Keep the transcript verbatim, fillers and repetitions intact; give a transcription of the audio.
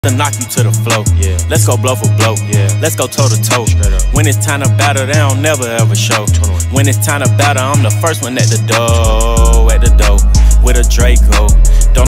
to knock you to the floor. Yeah. Let's go blow for blow. Yeah. Let's go toe to toe. When it's time to battle, they don't never ever show. When it's time to battle, I'm the first one at the door, at the door with a Draco. Don't